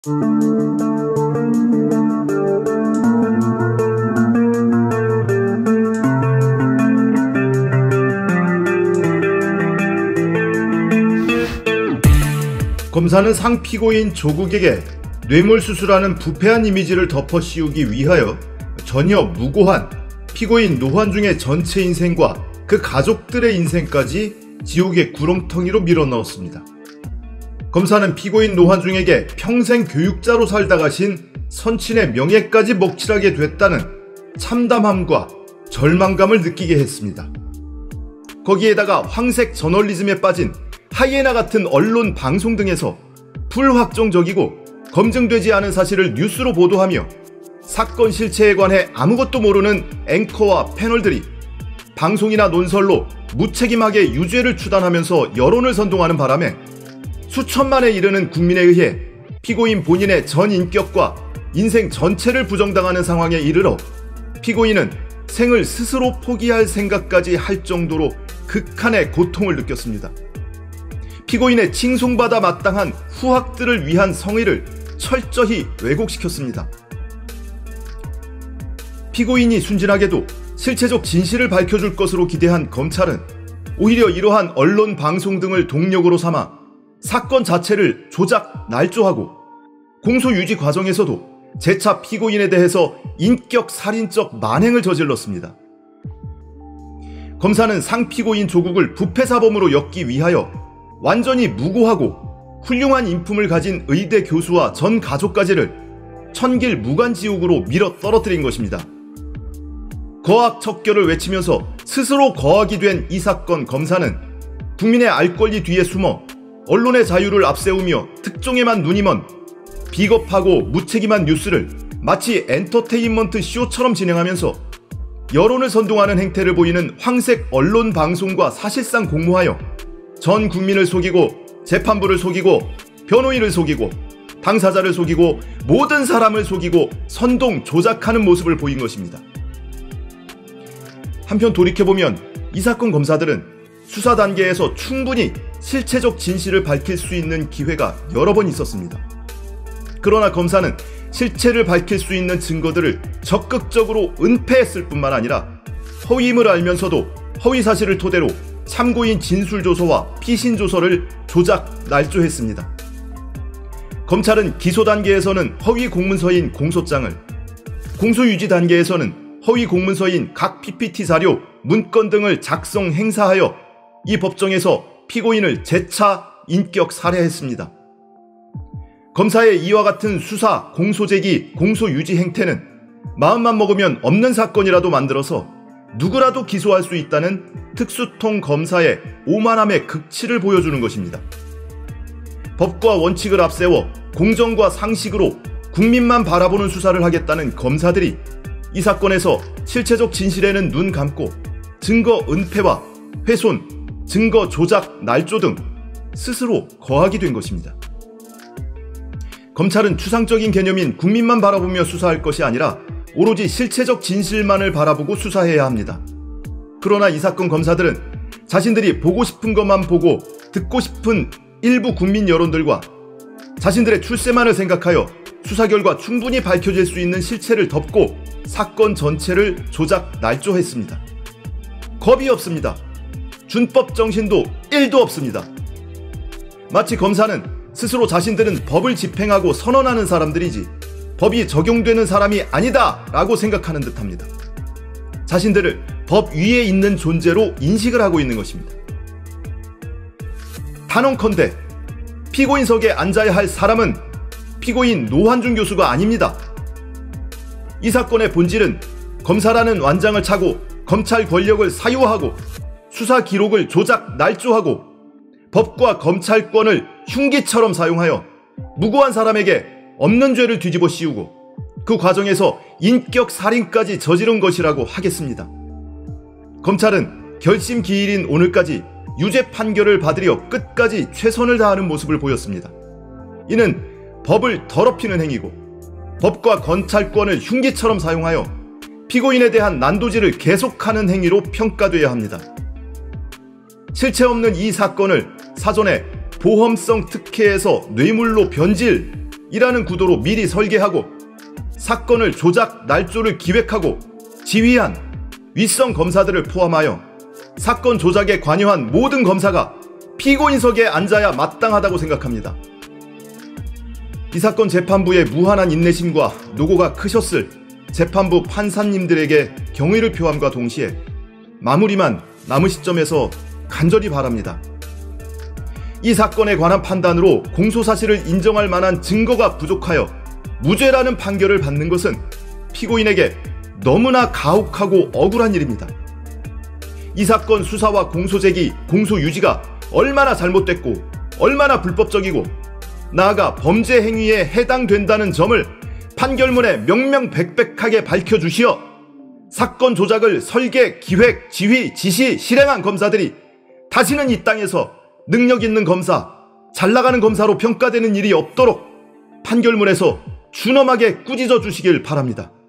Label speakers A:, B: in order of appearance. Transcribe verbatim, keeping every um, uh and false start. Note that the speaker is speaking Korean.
A: 검사는 상피고인 조국에게 뇌물수수라는 부패한 이미지를 덮어씌우기 위하여 전혀 무고한 피고인 노환중의 전체 인생과 그 가족들의 인생까지 지옥의 구렁텅이로 밀어넣었습니다. 검사는 피고인 노환중에게 평생 교육자로 살다 가신 선친의 명예까지 먹칠하게 됐다는 참담함과 절망감을 느끼게 했습니다. 거기에다가 황색 저널리즘에 빠진 하이에나 같은 언론 방송 등에서 불확정적이고 검증되지 않은 사실을 뉴스로 보도하며 사건 실체에 관해 아무것도 모르는 앵커와 패널들이 방송이나 논설로 무책임하게 유죄를 추단하면서 여론을 선동하는 바람에 수천만에 이르는 국민에 의해 피고인 본인의 전 인격과 인생 전체를 부정당하는 상황에 이르러 피고인은 생을 스스로 포기할 생각까지 할 정도로 극한의 고통을 느꼈습니다. 피고인의 칭송받아 마땅한 후학들을 위한 성의를 철저히 왜곡시켰습니다. 피고인이 순진하게도 실체적 진실을 밝혀줄 것으로 기대한 검찰은 오히려 이러한 언론 방송 등을 동력으로 삼아 사건 자체를 조작, 날조하고 공소 유지 과정에서도 재차 피고인에 대해서 인격 살인적 만행을 저질렀습니다. 검사는 상피고인 조국을 부패사범으로 엮기 위하여 완전히 무고하고 훌륭한 인품을 가진 의대 교수와 전 가족까지를 천길 무간지옥으로 밀어 떨어뜨린 것입니다. 거악척결을 외치면서 스스로 거악이 된 이 사건 검사는 국민의 알 권리 뒤에 숨어 언론의 자유를 앞세우며 특종에만 눈이 먼 비겁하고 무책임한 뉴스를 마치 엔터테인먼트 쇼처럼 진행하면서 여론을 선동하는 행태를 보이는 황색 언론 방송과 사실상 공모하여 전 국민을 속이고 재판부를 속이고 변호인을 속이고 당사자를 속이고 모든 사람을 속이고 선동 조작하는 모습을 보인 것입니다. 한편 돌이켜보면 이 사건 검사들은 수사 단계에서 충분히 실체적 진실을 밝힐 수 있는 기회가 여러 번 있었습니다. 그러나 검사는 실체를 밝힐 수 있는 증거들을 적극적으로 은폐했을 뿐만 아니라 허위임을 알면서도 허위 사실을 토대로 참고인 진술조서와 피신조서를 조작, 날조했습니다. 검찰은 기소 단계에서는 허위 공문서인 공소장을, 공소유지 단계에서는 허위 공문서인 각 피피티 자료, 문건 등을 작성 행사하여 이 법정에서 피고인을 재차 인격 살해했습니다. 검사의 이와 같은 수사, 공소제기, 공소유지 행태는 마음만 먹으면 없는 사건이라도 만들어서 누구라도 기소할 수 있다는 특수통 검사의 오만함의 극치를 보여주는 것입니다. 법과 원칙을 앞세워 공정과 상식으로 국민만 바라보는 수사를 하겠다는 검사들이 이 사건에서 실체적 진실에는 눈 감고 증거 은폐와 훼손, 증거 조작, 날조 등 스스로 거하게 된 것입니다. 검찰은 추상적인 개념인 국민만 바라보며 수사할 것이 아니라 오로지 실체적 진실만을 바라보고 수사해야 합니다. 그러나 이 사건 검사들은 자신들이 보고 싶은 것만 보고 듣고 싶은 일부 국민 여론들과 자신들의 출세만을 생각하여 수사 결과 충분히 밝혀질 수 있는 실체를 덮고 사건 전체를 조작, 날조했습니다. 겁이 없습니다. 준법 정신도 일도 없습니다. 마치 검사는 스스로 자신들은 법을 집행하고 선언하는 사람들이지 법이 적용되는 사람이 아니다 라고 생각하는 듯합니다. 자신들을 법 위에 있는 존재로 인식을 하고 있는 것입니다. 단언컨대 피고인석에 앉아야 할 사람은 피고인 노환중 교수가 아닙니다. 이 사건의 본질은 검사라는 완장을 차고 검찰 권력을 사유화하고 수사 기록을 조작, 날조하고 법과 검찰권을 흉기처럼 사용하여 무고한 사람에게 없는 죄를 뒤집어 씌우고 그 과정에서 인격 살인까지 저지른 것이라고 하겠습니다. 검찰은 결심 기일인 오늘까지 유죄 판결을 받으려 끝까지 최선을 다하는 모습을 보였습니다. 이는 법을 더럽히는 행위고 법과 검찰권을 흉기처럼 사용하여 피고인에 대한 난도질을 계속하는 행위로 평가돼야 합니다. 실체 없는 이 사건을 사전에 보험성 특혜에서 뇌물로 변질, 이라는 구도로 미리 설계하고 사건을 조작, 날조를 기획하고 지휘한 윗선 검사들을 포함하여 사건 조작에 관여한 모든 검사가 피고인석에 앉아야 마땅하다고 생각합니다. 이 사건 재판부의 무한한 인내심과 노고가 크셨을 재판부 판사님들에게 경의를 표함과 동시에 마무리만 남은 시점에서 간절히 바랍니다. 이 사건에 관한 판단으로 공소사실을 인정할 만한 증거가 부족하여 무죄라는 판결을 받는 것은 피고인에게 너무나 가혹하고 억울한 일입니다. 이 사건 수사와 공소제기, 공소유지가 얼마나 잘못됐고 얼마나 불법적이고 나아가 범죄 행위에 해당된다는 점을 판결문에 명명백백하게 밝혀주시어 사건 조작을 설계, 기획, 지휘, 지시, 실행한 검사들이 다시는 이 땅에서 능력 있는 검사, 잘 나가는 검사로 평가되는 일이 없도록 판결문에서 준엄하게 꾸짖어 주시길 바랍니다.